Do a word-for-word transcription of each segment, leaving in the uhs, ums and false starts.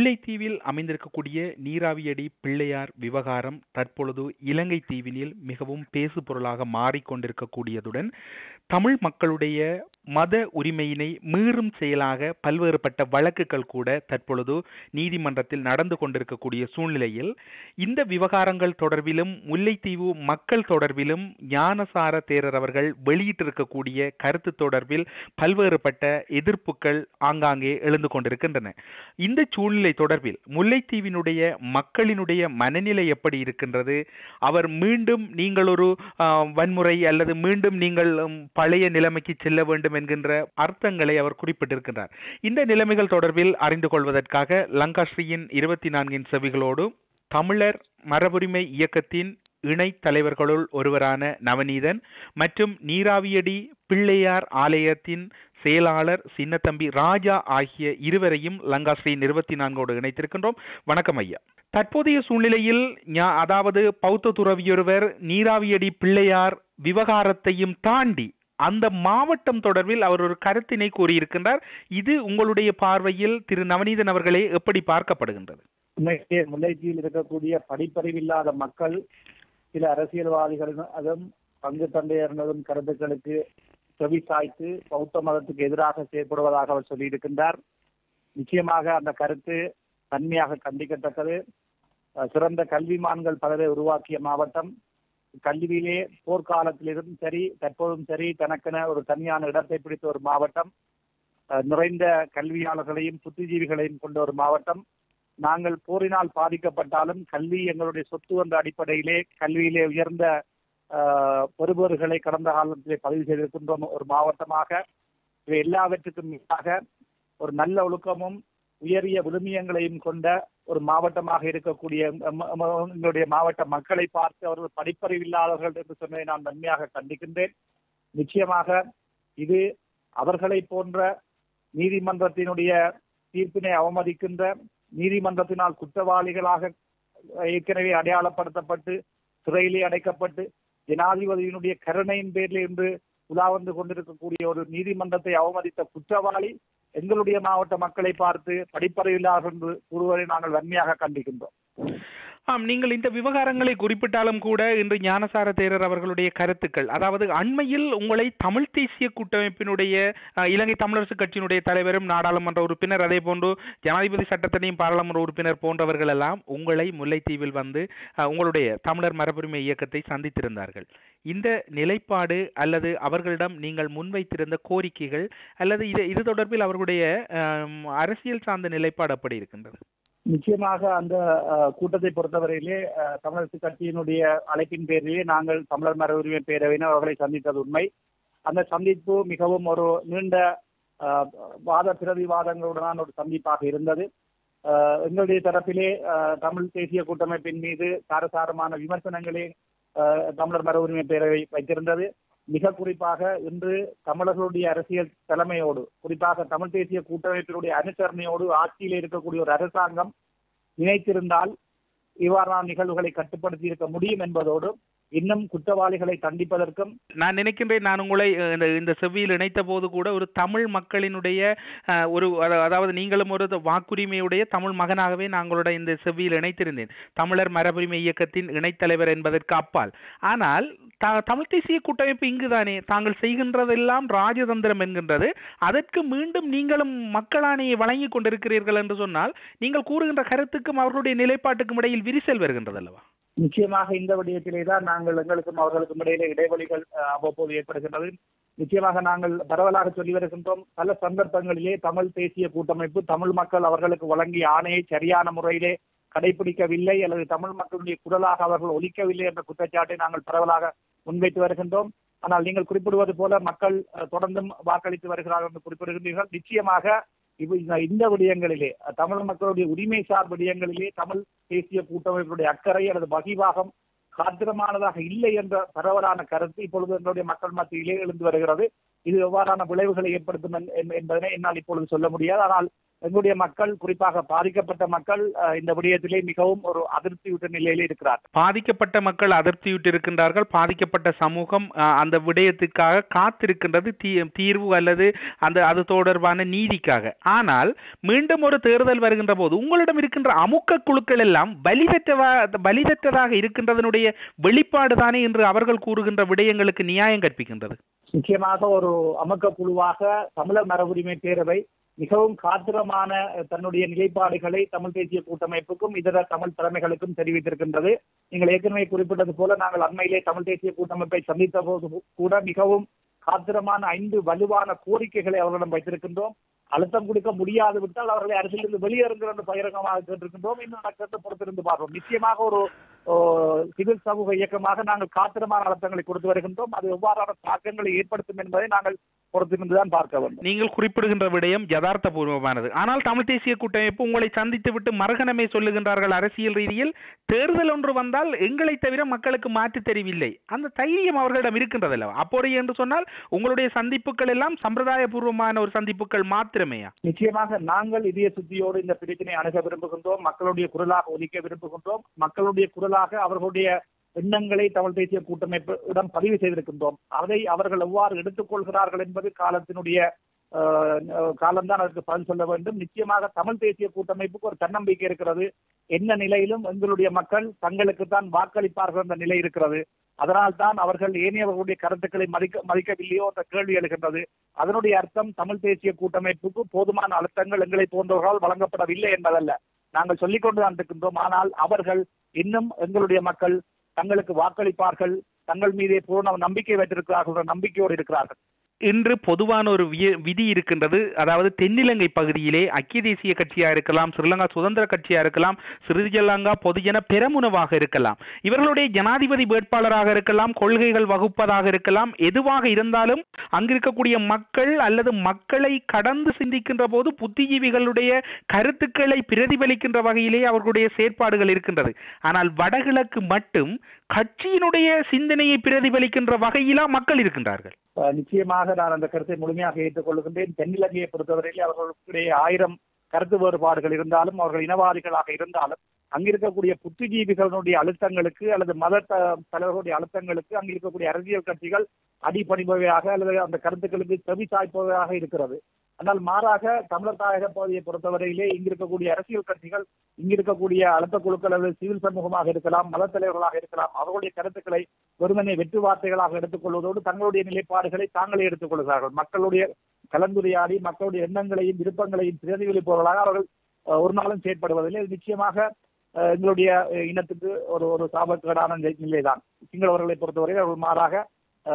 முல்லைத்தீவில் அமைந்திருக்கக்கூடிய நீராவியடி பிள்ளையார் விவகாரம் தற்பொழுது இலங்கை தீவினில் மிகவும் பேசு பொருளாக மாறிக்கொண்டிருக்கக்கூடியதுடன் தமிழ் மக்களுடைய மத உரிமையினை மீறும் செயலாக பல்வேறுபட்ட வழக்குகள் கூட தற்பொழுது நீதிமன்றத்தில் நடந்து கொண்டிருக்கக்கூடிய சூழ்நிலையில் இந்த விவகாரங்கள் தொடர்பிலும் முல்லைத்தீவு மக்கள் தொடர்பிலும் ஞானசார தேரர் அவர்கள் வெளியிட்டிருக்கக்கூடிய கருத்து தொடர்பில் பல்வேறுபட்ட எதிர்ப்புகள் ஆங்காங்கே எழுந்து கொண்டிருக்கின்றன. இந்த சூழ்நிலை தொடர்பில் முல்லைத்தீவினுடைய மக்களினுடைய மனநிலை எப்படி இருக்கின்றது? அவர் மீண்டும் நீங்கள் ஒரு வன்முறை அல்லது மீண்டும் நீங்கள் பழைய நிலைமைக்கு செல்ல வேண்டும் என்கின்ற அர்த்தங்களை அவர் குறிப்பிட்டிருக்கின்றார். இந்த நிலைமைகள் தொடர்பில் அறிந்து கொள்வதற்காக லங்காஸ்ரீயின் இருபத்தி நான்கின் செவிகளோடு தமிழர் மரபுரிமை இயக்கத்தின் இணை தலைவர்களுள் ஒருவரான நவநீதன் மற்றும் நீராவியடி பிள்ளையார் ஆலயத்தின் செயலாளர் சின்னத்தம்பி ராஜா ஆகிய இருவரையும் லங்காஸ்ரீயின் இருபத்தி நான்கோடு இணைத்திருக்கின்றோம். வணக்கம் ஐயா. தற்போதைய சூழ்நிலையில் அதாவது பௌத்த துறவியொருவர் நீராவியடி பிள்ளையார் விவகாரத்தையும் தாண்டி அந்த மாவட்டம் தொடர்பில் அவர் ஒரு கருத்தினை கூறியிருக்கின்றார். இது உங்களுடைய பார்வையில் திரு நவநீதன் அவர்களே எப்படி பார்க்கப்படுகின்றது? முல்லைத்தீவில் இருக்கக்கூடிய படிப்பறிவில்லாத மக்கள் சில அரசியல்வாதிகளின் அதுவும் பங்கு தந்தையர்களும் கருத்துக்களுக்கு செவி சாய்த்து பௌத்த மதத்துக்கு எதிராக செயல்படுவதாக அவர் சொல்லியிருக்கின்றார். நிச்சயமாக அந்த கருத்து தன்மையாக கண்டிக்கத்தக்கது. சிறந்த கல்விமான்கள் பலரை உருவாக்கிய மாவட்டம். கல்வியிலே போர்க்காலத்திலிருந்தும் சரி தற்போதும் சரி தனக்கென ஒரு தனியான இடத்தை பிடித்த ஒரு மாவட்டம். நிறைந்த கல்வியாளர்களையும் புத்திஜீவிகளையும் கொண்ட ஒரு மாவட்டம். நாங்கள் போரினால் பாதிக்கப்பட்டாலும் கல்வி எங்களுடைய சொத்து என்ற அடிப்படையிலே கல்வியிலே உயர்ந்த பெறுபவர்களை கடந்த காலத்திலே பதிவு செய்திருக்கின்றோம் ஒரு மாவட்டமாக. இவை எல்லாவற்றுக்கும் மேலாக ஒரு நல்ல ஒழுக்கமும் உயரிய விழுமியங்களையும் கொண்ட ஒரு மாவட்டமாக இருக்கக்கூடிய எங்களுடைய மாவட்ட மக்களை பார்த்து அவர்கள் படிப்பறிவில்லாதவர்கள் என்று சொன்னதை நான் நன்மையாக கண்டிக்கின்றேன். நிச்சயமாக இது அவர்களை போன்ற நீதிமன்றத்தினுடைய தீர்ப்பினை அவமதிக்கின்ற, நீதிமன்றத்தினால் குற்றவாளிகளாக ஏற்கனவே அடையாளப்படுத்தப்பட்டு சிறையிலே அடைக்கப்பட்டு ஜனாதிபதியினுடைய கருணையின் பேரில் இன்று உலா வந்து கொண்டிருக்கக்கூடிய ஒரு நீதிமன்றத்தை அவமதித்த குற்றவாளி எங்களுடைய மாவட்ட மக்களை பார்த்து படிப்பறிவில்லார்கள் என்று கூறுவதை நாங்கள் வன்மையாக கண்டிக்கின்றோம். ஆம், நீங்கள் இந்த விவகாரங்களை குறிப்பிட்டாலும் கூட இன்று ஞானசார தேரர் அவர்களுடைய கருத்துக்கள், அதாவது அண்மையில் உங்களை தமிழ் தேசிய கூட்டமைப்பினுடைய இலங்கை தமிழரசு கட்சியினுடைய தலைவரும் நாடாளுமன்ற உறுப்பினர் அதே போன்று ஜனாதிபதி சட்டத்தனையும் பாராளுமன்ற உறுப்பினர் போன்றவர்கள் எல்லாம் உங்களை முல்லைத்தீவில் வந்து உங்களுடைய தமிழர் மரபுரிமை இயக்கத்தை சந்தித்திருந்தார்கள். இந்த நிலைப்பாடு அல்லது அவர்களிடம் நீங்கள் முன்வைத்திருந்த கோரிக்கைகள் அல்லது இது இது தொடர்பில் அவர்களுடைய அரசியல் சார்ந்த நிலைப்பாடு எப்படி இருக்கின்றது? நிச்சயமாக அந்த கூட்டத்தை பொறுத்தவரையிலே தமிழரசு கட்சியினுடைய அழைப்பின் பேரிலே நாங்கள் தமிழர் மர உரிமை பேரவையினர் அவர்களை சந்தித்தது உண்மை. அந்த சந்திப்பு மிகவும் ஒரு நீண்ட வாத பிரதிவாதங்களுடனான ஒரு சந்திப்பாக இருந்தது. எங்களுடைய தரப்பிலே தமிழ் தேசிய கூட்டமைப்பின் மீது சாரசாரமான விமர்சனங்களே தமிழர் மர உரிமை பேரவை வைத்திருந்தது. மிக குறிப்பாக இன்று தமிழர்களுடைய அரசியல் தலைமையோடு, குறிப்பாக தமிழ் தேசிய கூட்டமைப்பினுடைய அனுசரணையோடு ஆட்சியில் இருக்கக்கூடிய ஒரு அரசாங்கம் நினைத்திருந்தால் இவ்வாறான நிகழ்வுகளை கட்டுப்படுத்தி இருக்க முடியும் என்பதோடு இன்னும் குற்றவாளிகளை தண்டிப்பதற்கும் நான் நினைக்கின்றேன். நான் உங்களை இந்த செவ்வியில் இணைத்த போது கூட ஒரு தமிழ் மக்களினுடைய ஒரு அதாவது நீங்களும் ஒரு வாக்குரிமையுடைய தமிழ் மகனாகவே நாங்களோட இந்த செவ்வியில் இணைத்திருந்தேன், தமிழர் மரபுரிமை இயக்கத்தின் இணைத்தலைவர் என்பதற்கு அப்பால். ஆனால் தமிழ் தேசிய கூட்டமைப்பு இங்குதானே தாங்கள் செய்கின்றதெல்லாம் ராஜதந்திரம் என்கின்றது. அதற்கு மீண்டும் நீங்களும் மக்களாணையை வழங்கி கொண்டிருக்கிறீர்கள் என்று சொன்னால் நீங்கள் கூறுகின்ற கருத்துக்கும் அவர்களுடைய நிலைப்பாட்டுக்கும் இடையில் விரிசல் வருகின்றது அல்லவா? நிச்சயமாக இந்த விடயத்திலே தான் நாங்கள் எங்களுக்கும் அவர்களுக்கும் இடையிலே இடைவெளிகள் அவ்வப்போது ஏற்படுகின்றது. நிச்சயமாக நாங்கள் பரவலாக சொல்லி வருகின்றோம். பல சந்தர்ப்பங்களிலே தமிழ் தேசிய கூட்டமைப்பு தமிழ் மக்கள் அவர்களுக்கு வழங்கிய ஆணையை சரியான முறையிலே கடைபிடிக்கவில்லை அல்லது தமிழ் மக்களுடைய குரலாக அவர்கள் ஒலிக்கவில்லை என்ற குற்றச்சாட்டை நாங்கள் பரவலாக முன்வைத்து வருகின்றோம். ஆனால் நீங்கள் குறிப்பிடுவது போல மக்கள் தொடர்ந்தும் வாக்களித்து வருகிறார்கள் என்று குறிப்பிடுகின்றீர்கள். நிச்சயமாக இவ் இந்த விடயங்களிலே தமிழ் மக்களுடைய உரிமை சார் விடயங்களிலே தமிழ் தேசிய கூட்டமைப்புடைய அக்கறை அல்லது வகிவாகம் காத்திரமானதாக இல்லை என்ற பரவலான கருத்து இப்பொழுது எங்களுடைய மக்கள் மத்தியிலே எழுந்து வருகிறது. இது எவ்வாறான விளைவுகளை ஏற்படுத்தும் என்பதனை என்னால் இப்பொழுது சொல்ல முடியாது. ஆனால் எங்களுடைய மக்கள், குறிப்பாக பாதிக்கப்பட்ட மக்கள் இந்த விடயத்திலே மிகவும் ஒரு அதிருப்தியுற்ற நிலையில் இருக்கிறார். பாதிக்கப்பட்ட மக்கள் அதிருப்தியுற்று இருக்கின்றார்கள். பாதிக்கப்பட்ட சமூகம் அந்த விடயத்துக்காக காத்திருக்கின்றது, தீர்வு அல்லது அந்த அது தொடர்பான நீதிக்காக. ஆனால் மீண்டும் ஒரு தேர்தல் வருகின்ற போது உங்களிடம் இருக்கின்ற அமுக்க குழுக்கள் எல்லாம் பலிதற்றவா பலிதற்றதாக இருக்கின்றதனுடைய வெளிப்பாடு தானே என்று அவர்கள் கூறுகின்ற விடயங்களுக்கு நியாயம் கற்பிக்கின்றது. நிச்சயமாக ஒரு அமுக்க குழுவாக தமிழர் மரபுரிமை பேரவை மிகவும் காத்திரமான தன்னுடைய நிலைப்பாடுகளை தமிழ் தேசிய கூட்டமைப்புக்கும் இதர தமிழ் தலைமைகளுக்கும் தெரிவித்திருக்கின்றது. நீங்கள் ஏற்கனவே குறிப்பிட்டது போல நாங்கள் அண்மையிலே தமிழ் தேசிய கூட்டமைப்பை சந்தித்த போது கூட மிகவும் காத்திரமான ஐந்து வலுவான கோரிக்கைகளை அவர்களிடம் வைத்திருக்கின்றோம். அழுத்தம் கொடுக்க முடியாது விட்டால் அவர்களை அரசியலிருந்து வெளியேறுங்கள் என்று பகிரங்கமாக கேட்டிருக்கின்றோம். இன்னும் நடக்கிறது, பொறுத்திருந்து பார்ப்போம். நிச்சயமாக ஒரு சிவில் சமூக இயக்கமாக நாங்கள் காத்திரமான அழுத்தங்களை கொடுத்து வருகின்றோம். அது எவ்வாறான தாக்கங்களை ஏற்படுத்தும் என்பதை நாங்கள் பொறுத்திருந்துதான் பார்க்க வேண்டும். நீங்கள் குறிப்பிடுகின்ற விடயம் யதார்த்த பூர்வமானது. ஆனால் தமிழ் தேசிய கூட்டமைப்பு உங்களை சந்தித்து விட்டு மறுகணமே சொல்லுகின்றார்கள், அரசியல் ரீதியில் தேர்தல் ஒன்று வந்தால் எங்களை தவிர மக்களுக்கு மாற்று தெரிவில்லை. அந்த தைரியம் அவர்களிடம் இருக்கின்றது அல்லவா? அப்போது என்று சொன்னால் உங்களுடைய சந்திப்புகள் எல்லாம் சம்பிரதாய பூர்வமான ஒரு சந்திப்புகள் மாத்திரமேயா? நிச்சயமாக நாங்கள் இதய சுத்தியோடு இந்த பிரச்சனை அணுக விரும்புகின்றோம். மக்களுடைய குரலாக ஒலிக்க விரும்புகின்றோம். மக்களுடைய குரலாக அவர்களுடைய எண்ணங்களை தமிழ் தேசிய கூட்டமைப்பிடம் பதிவு செய்திருக்கின்றோம். அதை அவர்கள் எவ்வாறு எடுத்துக்கொள்கிறார்கள் என்பது காலத்தினுடைய காலம்தான் அதற்கு பதில் சொல்ல வேண்டும். நிச்சயமாக தமிழ் தேசிய கூட்டமைப்புக்கு ஒரு தன்னம்பிக்கை இருக்கிறது. என்ன நிலையிலும் எங்களுடைய மக்கள் தங்களுக்குத்தான் வாக்களிப்பார்கள் என்ற நிலை இருக்கிறது. அதனால் தான் அவர்கள் ஏனையவர்களுடைய கருத்துக்களை மதிக்க மதிக்கவில்லையோ என்ற கேள்வி எழுகின்றது. அதனுடைய அர்த்தம் தமிழ் தேசிய கூட்டமைப்புக்கு போதுமான அழுத்தங்கள் எங்களை போன்றவர்களால் வழங்கப்படவில்லை என்பதல்ல. நாங்கள் சொல்லிக் கொண்டுதான் இருக்கின்றோம். ஆனால் அவர்கள் இன்னும் எங்களுடைய மக்கள் தங்களுக்கு வாக்களிப்பார்கள், தங்கள் மீதே பூர்ண நம்பிக்கை வைத்திருக்கிறார்கள், நம்பிக்கையோடு இருக்கிறார்கள். இன்று பொதுவான ஒரு விதி இருக்கின்றது. அதாவது தென்னிலங்கை பகுதியிலே ஐக்கிய தேசிய கட்சியா இருக்கலாம், ஸ்ரீலங்கா சுதந்திர கட்சியா இருக்கலாம், ஸ்ரீலங்கா பொதுஜன பெரமுனவாக இருக்கலாம், இவர்களுடைய ஜனாதிபதி வேட்பாளராக இருக்கலாம், கொள்கைகள் வகுப்பதாக இருக்கலாம், எதுவாக இருந்தாலும் அங்கிருக்கக்கூடிய மக்கள் அல்லது மக்களை கடந்து சிந்திக்கின்ற போது புத்திஜீவிகளுடைய கருத்துக்களை பிரதிபலிக்கின்ற வகையிலே அவர்களுடைய செயற்பாடுகள் இருக்கின்றது. ஆனால் வடகிழக்கு மட்டும் கட்சியினுடைய சிந்தனையை பிரதிபலிக்கின்ற வகையிலா மக்கள் இருக்கின்றார்கள். நிச்சயமாக நான் அந்த கருத்தை முழுமையாக ஏற்றுக்கொள்கின்றேன். தென்னிலங்கையை பொறுத்தவரையில் அவர்களுடைய ஆயிரம் கருத்து வேறுபாடுகள் இருந்தாலும், அவர்கள் இனவாதிகளாக இருந்தாலும், அங்கிருக்கக்கூடிய புத்திஜீவிகளுடைய அழுத்தங்களுக்கு அல்லது மத தலைவர்களுடைய அழுத்தங்களுக்கு அங்கிருக்கக்கூடிய அரசியல் கட்சிகள் அடிபணிபவையாக அல்லது அந்த கருத்துக்களுக்கு செவி சாய்ப்பவையாக இருக்கிறது. ஆனால் மாறாக தமிழர் தாயக பகுதியை பொறுத்தவரையிலே இங்கிருக்கக்கூடிய அரசியல் கட்சிகள், இங்கிருக்கக்கூடிய அழுத்த குழுக்கள் அல்லது சிவில் சமூகமாக இருக்கலாம், மத தலைவர்களாக இருக்கலாம், அவர்களுடைய கருத்துக்களை வெறுமனே வெற்று வார்த்தைகளாக எடுத்துக்கொள்வதோடு தங்களுடைய நிலைப்பாடுகளை தாங்களே எடுத்துக் கொள்கிறார்கள். மக்களுடைய கலந்துரையாடி மக்களுடைய எண்ணங்களையும் விருப்பங்களையும் பிரதிபலிப்பவர்களாக அவர்கள் ஒரு நாளும் செயற்படுவதில்லை. நிச்சயமாக எங்களுடைய இனத்துக்கு ஒரு ஒரு சாபக்கேடான நிலைதான். சிங்களவர்களை பொறுத்தவரை அவர்கள் மாறாக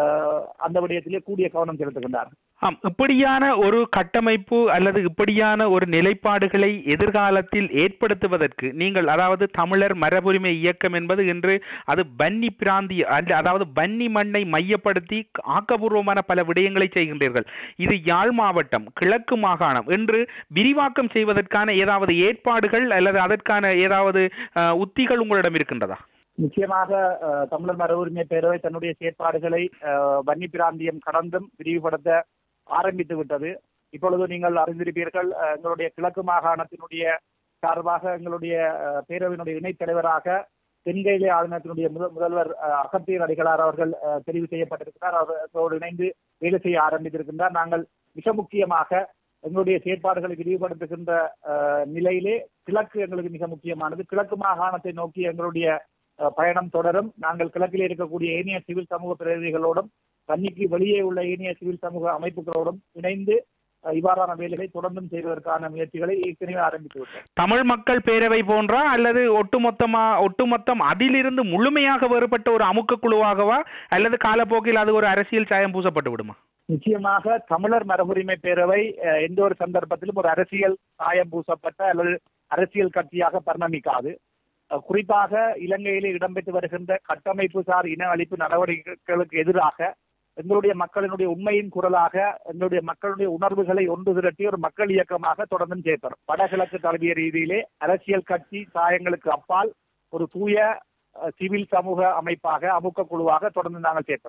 அந்த விடயத்திலே கூடிய கவனம் செலுத்துகின்றார்கள். ஆம், இப்படியான ஒரு கட்டமைப்பு அல்லது இப்படியான ஒரு நிலைப்பாடுகளை எதிர்காலத்தில் ஏற்படுத்துவதற்கு நீங்கள், அதாவது தமிழர் மரபுரிமை இயக்கம் என்பது இன்று அது பன்னி பிராந்தி அதாவது பன்னி மண்ணை மையப்படுத்தி ஆக்கப்பூர்வமான பல விடயங்களை செய்கின்றீர்கள். இது யாழ் மாவட்டம், கிழக்கு மாகாணம் என்று விரிவாக்கம் செய்வதற்கான ஏதாவது ஏற்பாடுகள் அல்லது அதற்கான ஏதாவது உத்திகள் உங்களிடம் இருக்கின்றதா? நிச்சயமாக தமிழர் மரபுரிமை பேரவை தன்னுடைய செயற்பாடுகளை வன்னி பிராந்தியம் கடந்தும் விரிவுபடுத்த ஆரம்பித்து விட்டது. இப்பொழுது நீங்கள் அறிந்திருப்பீர்கள், எங்களுடைய கிழக்கு மாகாணத்தினுடைய சார்பாக எங்களுடைய பேரவையினுடைய இணைத் தலைவராக தென்கையிலே ஆளுநத்தினுடைய முதல் முதல்வர் அகத்தியர் அடிகளார் அவர்கள் தெரிவு செய்யப்பட்டிருக்கிறார். அவரோடு இணைந்து வேலை செய்ய ஆரம்பித்திருக்கின்றார். நாங்கள் மிக முக்கியமாக எங்களுடைய செயற்பாடுகளை விரிவுபடுத்துகின்ற நிலையிலே கிழக்கு எங்களுக்கு மிக முக்கியமானது. கிழக்கு மாகாணத்தை நோக்கி எங்களுடைய பயணம் தொடரும். நாங்கள் கிழக்கிலே இருக்கக்கூடிய ஏனைய சிவில் சமூக பிரதிநிதிகளோடும் தன்னிக்கு வெளியே உள்ள ஏனைய சிவில் சமூக அமைப்புகளோடும் இணைந்து இவ்வாறான வேலைகளை தொடர்ந்தும் செய்வதற்கான முயற்சிகளை ஏற்கனவே ஆரம்பித்து விட்டோம். தமிழ் மக்கள் பேரவை போன்றா அல்லது ஒட்டுமொத்தமா ஒட்டுமொத்தம் அதிலிருந்து முழுமையாக வேறுபட்ட ஒரு அமுக்க குழுவாகவா அல்லது காலப்போக்கில் அது ஒரு அரசியல் சாயம் பூசப்பட்டு விடுமா? நிச்சயமாக தமிழர் மரபுரிமை பேரவை எந்த ஒரு சந்தர்ப்பத்திலும் ஒரு அரசியல் சாயம் பூசப்பட்ட அல்லது அரசியல் கட்சியாக பரிணமிக்காது. குறிப்பாக இலங்கையிலே இடம்பெற்று வருகின்ற கட்டமைப்பு சார் இன அழிப்பு நடவடிக்கைகளுக்கு எதிராக எங்களுடைய மக்களினுடைய உண்மையின் குரலாக எங்களுடைய மக்களுடைய உணர்வுகளை ஒன்று திரட்டி ஒரு மக்கள் இயக்கமாக தொடர்ந்தும் செயற்படும். வடகிழக்கு தழுவிய ரீதியிலே அரசியல் கட்சி சாயங்களுக்கு அப்பால் ஒரு தூய சிவில் சமூக அமைப்பாக அமுக்க குழுவாக தொடர்ந்து நாங்கள் செயற்படுவோம்.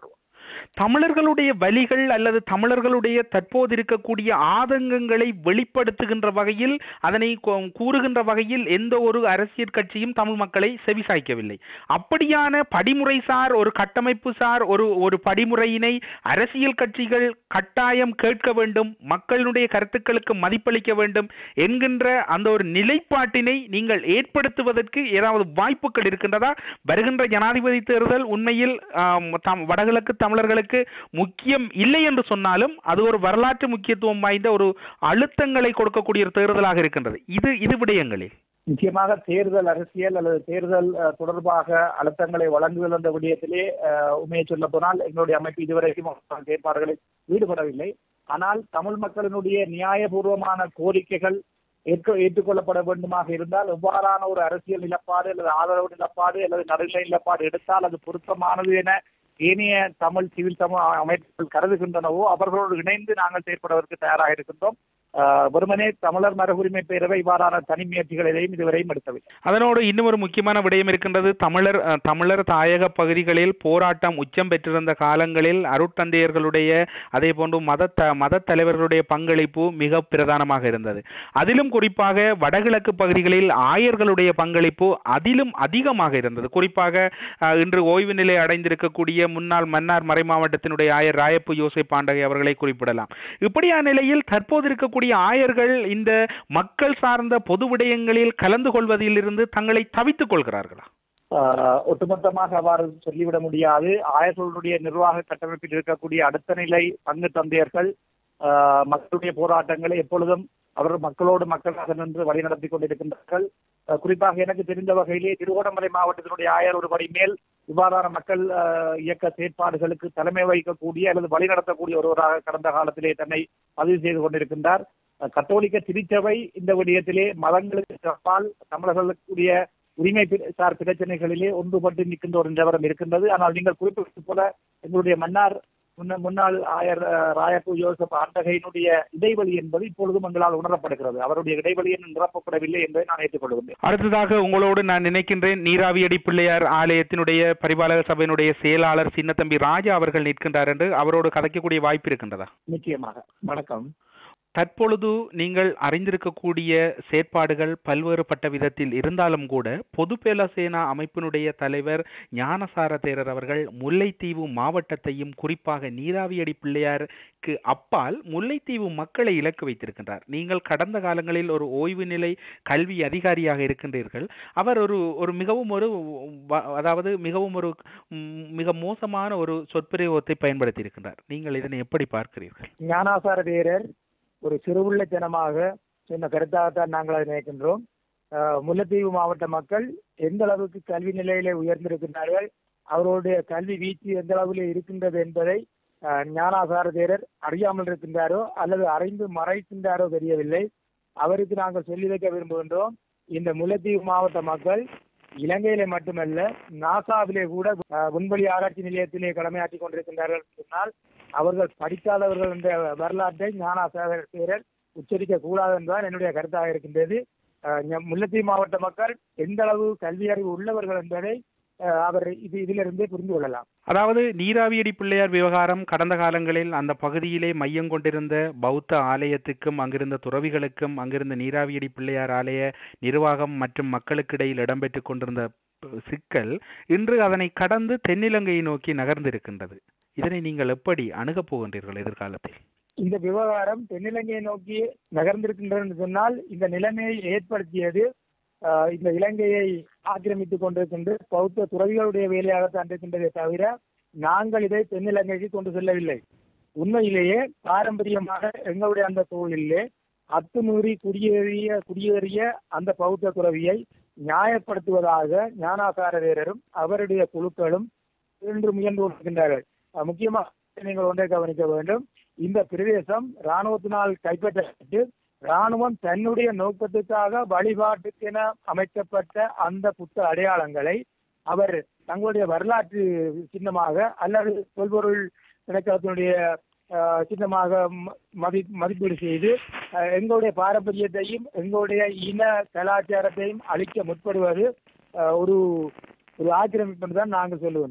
தமிழர்களுடைய வலிகள் அல்லது தமிழர்களுடைய தற்போது இருக்கக்கூடிய ஆதங்கங்களை வெளிப்படுத்துகின்ற வகையில் அதனை கூறுகின்ற வகையில் எந்த ஒரு அரசியல் கட்சியும் தமிழ் மக்களை செவிசாய்க்கவில்லை. அப்படியான படிமுறை சார் ஒரு கட்டமைப்பு சார் ஒரு ஒரு படிமுறையினை அரசியல் கட்சிகள் கட்டாயம் கேட்க வேண்டும், மக்களுடைய கருத்துக்களுக்கு மதிப்பளிக்க வேண்டும் என்கின்ற அந்த ஒரு நிலைப்பாட்டினை நீங்கள் ஏற்படுத்துவதற்கு ஏதாவது வாய்ப்புகள் இருக்கின்றதா? வருகின்ற ஜனாதிபதி தேர்தல் உண்மையில் வடகிழக்கு தமிழர்களுக்கு முக்கியம் இல்லை என்று சொன்னாலும் அது ஒரு வரலாற்று முக்கியத்துவம் வாய்ந்த ஒரு அழுத்தங்களை கொடுக்கக்கூடிய ஒரு தேர்தலாக இருக்கின்றது. இது இது விடயங்களில் நிச்சயமாக தேர்தல் அரசியல் அல்லது தேர்தல் தொடர்பாக அழுத்தங்களை வழங்குதல் என்ற விடயத்திலே உண்மையை சொல்ல போனால் எங்களுடைய அமைப்பு இதுவரைக்கும் செயற்பாடுகளில் ஈடுபடவில்லை. ஆனால் தமிழ் மக்களினுடைய நியாயபூர்வமான கோரிக்கைகள் ஏற்க ஏற்றுக்கொள்ளப்பட வேண்டுமாக இருந்தால் எவ்வாறான ஒரு அரசியல் நிலப்பாடு அல்லது ஆதரவு நிலப்பாடு அல்லது நடுநிலை நிலப்பாடு எடுத்தால் அது பொருத்தமானது என ஏனைய தமிழ் சிவில் தமிழ் அமைப்புகள் கருதுகின்றனவோ அவர்களோடு இணைந்து நாங்கள் செயற்படுவதற்கு தயாராக இருக்கின்றோம். வெறுமனே தமிழர் மரபுரிமை பேரவை இவ்வாறான தனி முயற்சிகள் எதையும் இதுவரையும் எடுத்தவில்லை. அதனோடு இன்னும் ஒரு முக்கியமான விடயம் இருக்கின்றது. தமிழர் தமிழர் தாயக பகுதிகளில் போராட்டம் உச்சம் பெற்றிருந்த காலங்களில் அருட்தந்தையர்களுடைய அதே போன்று மத மத தலைவர்களுடைய பங்களிப்பு மிக பிரதானமாக இருந்தது. அதிலும் குறிப்பாக வடகிழக்கு பகுதிகளில் ஆயர்களுடைய பங்களிப்பு அதிலும் அதிகமாக இருந்தது. குறிப்பாக இன்று ஓய்வு நிலை அடைந்திருக்கக்கூடிய முன்னாள் மன்னார் மறை மாவட்டத்தினுடைய ஆயர் ராயப்பு யோசேப் பாண்டகை அவர்களை குறிப்பிடலாம். இப்படியான நிலையில் தற்போது இருக்கக்கூடிய ஆயர்கள் இந்த மக்கள் சார்ந்த பொது விடயங்களில் கலந்து கொள்வதில் இருந்து தங்களை தவித்துக் கொள்கிறார்களா? ஒட்டுமொத்தமாக அவ்வாறு சொல்லிவிட முடியாது. ஆயர்களுடைய நிர்வாக கட்டமைப்பில் இருக்கக்கூடிய அடுத்த நிலை பங்கு தந்தையர்கள் மக்களுடைய போராட்டங்களை எப்பொழுதும் அவர்கள் மக்களோடு மக்களாக நின்று வழிநடத்தி கொண்டிருக்கின்றார்கள். குறிப்பாக எனக்கு தெரிந்த வகையிலே திருகோணமலை மாவட்டத்தினுடைய ஆயர் ஒரு படி மேல் இவ்வாறான மக்கள் இயக்க செயற்பாடுகளுக்கு தலைமை வகிக்கக்கூடிய அல்லது வழிநடத்தக்கூடிய ஒருவராக கடந்த காலத்திலே தன்னை பதிவு செய்து கொண்டிருக்கின்றார். கத்தோலிக்க திருச்சபை இந்த விடயத்திலே மதங்களுக்கு அப்பால் தமிழர்களுடைய உரிமை சார் பிரச்சனைகளிலே ஒன்றுபட்டு நிற்கின்ற ஒரு நிலவரம் இருக்கின்றது. ஆனால் நீங்கள் குறிப்பிட்டது போல எங்களுடைய மன்னார் முன்னாள் ஆயர் ராயப்பு யோசப் ஆண்டகையினுடைய இடைவெளி என்பது இப்பொழுதும் எங்களால் உணரப்படுகிறது. அவருடைய இடைவெளியை நிரப்பப்படவில்லை என்பதை நான் ஏற்றுக்கொள்கின்றேன். அடுத்ததாக உங்களோடு நான் நினைக்கின்றேன், நீராவியடி பிள்ளையார் ஆலயத்தினுடைய பரிபாலக சபையினுடைய செயலாளர் சின்னத்தம்பி ராஜா அவர்கள் நிற்கின்றார் என்று அவரோடு கதைக்கக்கூடிய வாய்ப்பு இருக்கின்றதா? நிச்சயமாக. வணக்கம். தற்பொழுது நீங்கள் அறிந்திருக்கக்கூடிய செயற்பாடுகள் பல்வேறுபட்ட விதத்தில் இருந்தாலும் கூட பொதுபேல சேனா அமைப்பினுடைய தலைவர் ஞானசார தேரர் அவர்கள் முல்லைத்தீவு மாவட்டத்தையும் குறிப்பாக நீராவியடி பிள்ளையாருக்கு அப்பால் முல்லைத்தீவு மக்களை இலக்கு வைத்திருக்கின்றார். நீங்கள் கடந்த காலங்களில் ஒரு ஓய்வு நிலை கல்வி அதிகாரியாக இருக்கின்றீர்கள். அவர் ஒரு ஒரு மிகவும் ஒரு அதாவது மிகவும் ஒரு மிக மோசமான ஒரு சொற்பிரயோகத்தை பயன்படுத்தி இருக்கின்றார். நீங்கள் இதனை எப்படி பார்க்கிறீர்கள்? ஞானசார தேரர் ஒரு சிறுவுள்ள ஜனமாக சொன்ன கருத்தாகத்தான் நாங்கள் அதை நினைக்கின்றோம். முல்லைத்தீவு மாவட்ட மக்கள் எந்த அளவுக்கு கல்வி நிலையிலே உயர்ந்திருக்கின்றார்கள், அவருடைய கல்வி வீச்சு எந்த அளவில் இருக்கின்றது என்பதை ஞானாசார தேரர் அறியாமல் இருக்கின்றாரோ அல்லது அறிந்து மறைக்கின்றாரோ தெரியவில்லை. அவருக்கு நாங்கள் சொல்லி வைக்க விரும்புகின்றோம், இந்த முல்லைத்தீவு மாவட்ட மக்கள் இலங்கையிலே மட்டுமல்ல நாசாவிலே கூட விண்வெளி ஆராய்ச்சி நிலையத்திலே கடமையாற்றி கொண்டிருக்கின்றார்கள் சொன்னால் அவர்கள் படிக்காதவர்கள் என்ற வரலாற்றை ஞானாசார தேரர் உச்சரிக்க கூடாது என்றால் என்னுடைய கருத்தாக இருக்கின்றது. முல்லைத்தீவு மாவட்ட மக்கள் எந்த அளவு கல்வி அறிவு உள்ளவர்கள் என்பதை அவர் இது இதிலிருந்தே புரிந்து கொள்ளலாம். அதாவது நீராவியடி பிள்ளையார் விவகாரம் கடந்த காலங்களில் அந்த பகுதியிலே மையம் கொண்டிருந்த பௌத்த ஆலயத்துக்கும் அங்கிருந்த துறவிகளுக்கும் அங்கிருந்த நீராவியடி பிள்ளையார் ஆலய நிர்வாகம் மற்றும் மக்களுக்கு இடையில் இடம்பெற்றுக் கொண்டிருந்த சிக்கல் இன்று அதனை கடந்து தென்னிலங்கையை நோக்கி நகர்ந்திருக்கின்றது. இதனை நீங்கள் எப்படி அணுகப் போகின்றீர்கள் எதிர்காலத்தில்? இந்த விவகாரம் தென்னிலங்கையை நோக்கி நகர்ந்திருக்கின்றது என்று சொன்னால் இந்த நிலைமையை ஏற்படுத்தியது இந்த இலங்கையை ஆக்கிரமித்துக் கொண்டிருக்கின்ற பௌத்த துறவிகளுடைய வேலையாகத்தான் இருக்கின்றதே தவிர நாங்கள் இதை தென்னிலங்கைக்கு கொண்டு செல்லவில்லை. உண்மையிலேயே பாரம்பரியமாக எங்களுடைய அந்த தொழிலே அத்துமீறி குடியேறிய குடியேறிய அந்த பௌத்த துறவியை நியாயப்படுத்துவதாக ஞானாசார தேரரும் அவருடைய குழுக்களும் இன்று முயன்று கொண்டிருக்கின்றார்கள். முக்கியமாக நீங்கள் ஒன்றை கவனிக்க வேண்டும், இந்த பிரதேசம் இராணுவத்தினால் கைப்பற்றப்பட்டு இராணுவம் தன்னுடைய நோக்கத்துக்காக வழிபாட்டுக்கென அமைக்கப்பட்ட அந்த புத்த அடையாளங்களை அவர் தங்களுடைய வரலாற்று சின்னமாக அல்லது தொல்பொருள் திணைக்களத்தினுடைய சின்னமாக மதி மதிப்பீடு செய்து எங்களுடைய பாரம்பரியத்தையும் எங்களுடைய இன கலாச்சாரத்தையும் அழிக்க முற்படுவது ஒரு ஒரு ஆக்கிரமிப்பு தான் நாங்கள் சொல்லுகின்றோம்.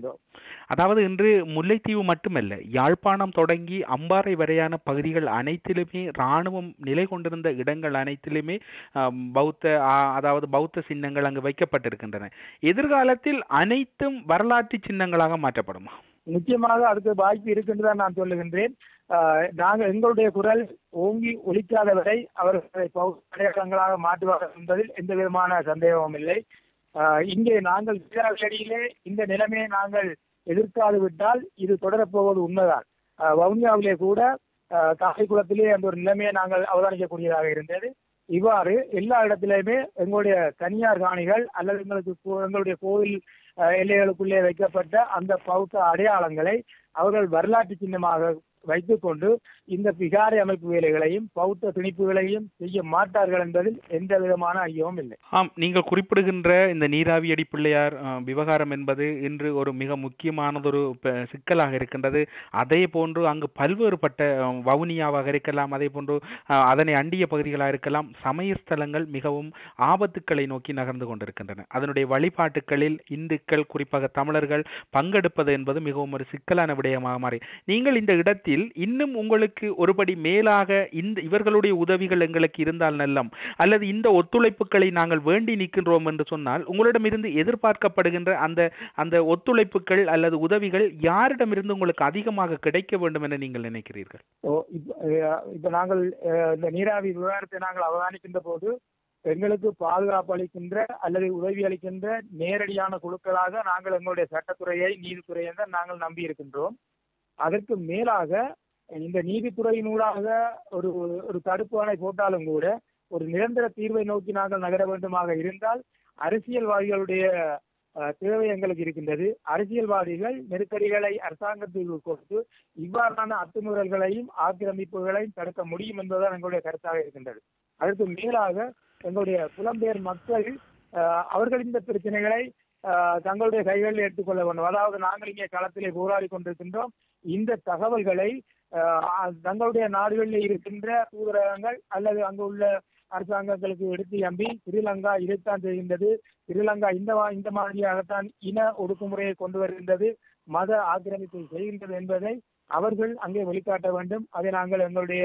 அதாவது இன்று முல்லைத்தீவு மட்டுமல்ல, யாழ்ப்பாணம் தொடங்கி அம்பாறை வரையான பகுதிகள் அனைத்திலுமே இராணுவம் நிலை கொண்டிருந்த இடங்கள் அனைத்திலுமே ஆம், பௌத்த ஆ, அதாவது பௌத்த சின்னங்கள் அங்கு வைக்கப்பட்டிருக்கின்றன. எதிர்காலத்தில் அனைத்தும் வரலாற்று சின்னங்களாக மாற்றப்படுமா? நிச்சயமாக அதுக்கு வாய்ப்பு இருக்குன்னு நான் சொல்லுகின்றேன். ஆஹ் நாங்கள் எங்களுடைய குரல் ஓங்கி ஒலிக்காத வரை அவர்களை பௌத்த அடையாளங்களாக மாற்றுவார்கள் என்பதில் எந்த விதமான சந்தேகமும் இல்லை. ஆஹ் இங்கே நாங்கள் வீரர்களிடையிலே இந்த நிலைமையை நாங்கள் எதிர்க்காது விட்டால் இது தொடரப்போவது உண்மைதான். ஆஹ் வவுனியாவிலே கூட ஆஹ் காரைக்குளத்திலே அந்த ஒரு நிலைமையை நாங்கள் அவதானிக்கக்கூடியதாக இருந்தது. இவ்வாறு எல்லா இடத்திலுமே எங்களுடைய தனியார் காணிகள் அல்லது எங்களுக்கு கோ- எங்களுடைய கோவில் ஆஹ் எல்லைகளுக்குள்ளே வைக்கப்பட்ட அந்த பௌத்த அடையாளங்களை அவர்கள் வரலாற்று சின்னமாக வைத்துக்கொண்டு இந்த விகாரை அமைப்பு வேலைகளையும் பௌத்த திணிப்புகளையும் செய்ய மாட்டார்கள் என்பதில் எந்த விதமான ஐயமும் இல்லை. ஆம், நீங்கள் குறிப்பிடுகின்ற இந்த நீராவியடி பிள்ளையார் அஹ், விவகாரம் என்பது இன்று ஒரு மிக முக்கியமானதொரு ப- சிக்கலாக இருக்கின்றது. அதே போன்று அங்கு பல்வேறுபட்ட அஹ், வவுனியாவாக இருக்கலாம், அதே போன்று அஹ், அதனை அண்டிய பகுதிகளாக இருக்கலாம், சமய ஸ்தலங்கள் மிகவும் ஆபத்துக்களை நோக்கி நகர்ந்து கொண்டிருக்கின்றன. அதனுடைய வழிபாட்டுகளில் இந்துக்கள், குறிப்பாக தமிழர்கள் பங்கெடுப்பது என்பது மிகவும் ஒரு சிக்கலான விடயமாக மாறி, நீங்கள் இந்த இடத்தில் இன்னும் உங்களுக்கு ஒருபடி மேலாக இந்த இவர்களுடைய உதவிகள் எங்களுக்கு இருந்தால் நல்லம், அல்லது இந்த ஒத்துழைப்புகளை நாங்கள் வேண்டி நிற்கின்றோம் என்று சொன்னால் உங்களிடமிருந்து எதிர்பார்க்கப்படுகின்ற அந்த அந்த ஒத்துழைப்புகள் அல்லது உதவிகள் யாரிடமிருந்து உங்களுக்கு அதிகமாக கிடைக்க வேண்டும் என நீங்கள் நினைக்கிறீர்கள்? ஓ, இப்ப அஹ், இப்ப நாங்கள் அஹ், இந்த நீராவி விவகாரத்தை நாங்கள் அவதானிக்கின்ற போது எங்களுக்கு பாதுகாப்பு அளிக்கின்ற அல்லது உதவி அளிக்கின்ற நேரடியான குழுக்களாக நாங்கள் எங்களுடைய சட்டத்துறையை நீதித்துறையை தான் நாங்கள் நம்பி இருக்கின்றோம். அதற்கு மேலாக இந்த நீதித்துறையினூடாக ஒரு ஒரு தடுப்பு அணை போட்டாலும் கூட ஒரு நிரந்தர தீர்வை நோக்கி நாங்கள் நகர வேண்டுமாக இருந்தால் அரசியல்வாதிகளுடைய அஹ், தேவை எங்களுக்கு இருக்கின்றது. அரசியல்வாதிகள் நெருக்கடிகளை அரசாங்கத்திற்கு கொடுத்து இவ்வாறான அத்துமீறல்களையும் ஆக்கிரமிப்புகளையும் தடுக்க முடியும் என்பதுதான் எங்களுடைய கருத்தாக இருக்கின்றது. அதற்கு மேலாக எங்களுடைய புலம்பெயர் மக்கள் அஹ், அவர்கள் இந்த பிரச்சனைகளை அஹ், தங்களுடைய கைகளில் எடுத்துக்கொள்ள வேண்டும். அதாவது நாங்கள் இங்கே களத்திலே போராடி கொண்டிருக்கின்றோம். இந்த தகவல்களை அஹ், தங்களுடைய நாடுகளில் இருக்கின்ற தூதரகங்கள் அல்லது அங்கு உள்ள அரசாங்கங்களுக்கு எடுத்து நம்பி ஸ்ரீலங்கா இதைத்தான் செய்கின்றது, ஸ்ரீலங்கா இந்த மா- இந்த மாதிரியாகத்தான் இன ஒடுக்குமுறையை கொண்டு வருகின்றது, மத ஆக்கிரமிப்பை செய்கின்றது என்பதை அவர்கள் அங்கே வெளிக்காட்ட வேண்டும். அதை நாங்கள் எங்களுடைய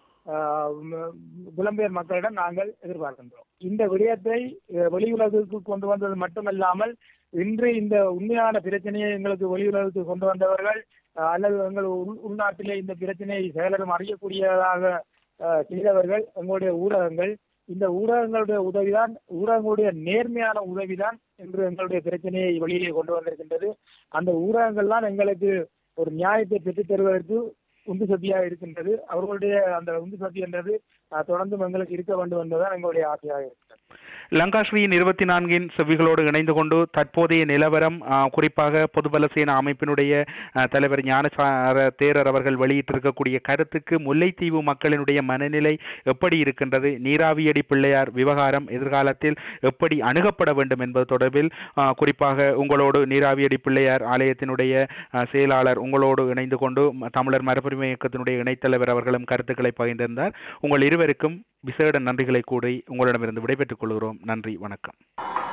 ஆஹ், ம- புலம்பெயர் மக்களிடம் நாங்கள் எதிர்பார்க்கின்றோம். இந்த விடயத்தை அஹ், வெளியுலகுக்கு கொண்டு வந்தது மட்டுமல்லாமல் இன்று இந்த உண்மையான பிரச்சனையை எங்களுக்கு வெளியுலகுக்கு கொண்டு வந்தவர்கள் அஹ், அல்லது எங்கள் உள் உள்நாட்டிலே இந்த பிரச்சனையை செயலரும் அறியக்கூடியதாக அஹ், செய்தவர்கள் எங்களுடைய ஊடகங்கள். இந்த ஊடகங்களுடைய உதவிதான், ஊடகங்களுடைய நேர்மையான உதவிதான் என்று எங்களுடைய பிரச்சனையை வெளியிலே கொண்டு வந்திருக்கின்றது. அந்த ஊடகங்கள் தான் எங்களுக்கு ஒரு நியாயத்தை பெற்றுத் தருவதற்கு உந்து சக்தியாக இருக்கின்றது. அவர்களுடைய அந்த உந்து சக்தி என்றது அஹ், தொடர்ந்தும் எங்களுக்கு இருக்க வேண்டும் என்பதுதான் எங்களுடைய ஆசையாக இருக்கிறது. லங்காஸ்ரீயின் இருபத்தி நான்கின் செவ்விகளோடு இணைந்து கொண்டு தற்போதைய நிலவரம், ஆஹ், குறிப்பாக பொதுபல சேனா அமைப்பினுடைய ஆஹ், தலைவர் ஞானசார தேரர் அவர்கள் வெளியிட்டிருக்கக்கூடிய கருத்துக்கு முல்லைத்தீவு மக்களினுடைய மனநிலை எப்படி இருக்கின்றது, நீராவியடி பிள்ளையார் விவகாரம் எதிர்காலத்தில் எப்படி அணுகப்பட வேண்டும் என்பது தொடர்பில் ஆஹ், குறிப்பாக உங்களோடு நீராவியடி பிள்ளையார் ஆலயத்தினுடைய ஆஹ், செயலாளர் உங்களோடு இணைந்து கொண்டு ம- தமிழர் மரபுரிமை இயக்கத்தினுடைய இணைத்தலைவர் அவர்களும் கருத்துக்களை பகிர்ந்திருந்தார். உங்கள் இருவருக்கும் விசேட நன்றிகளை கூறி உங்களிடமிருந்து விடைபெற்றுக் கொள்கிறோம். நன்றி, வணக்கம்.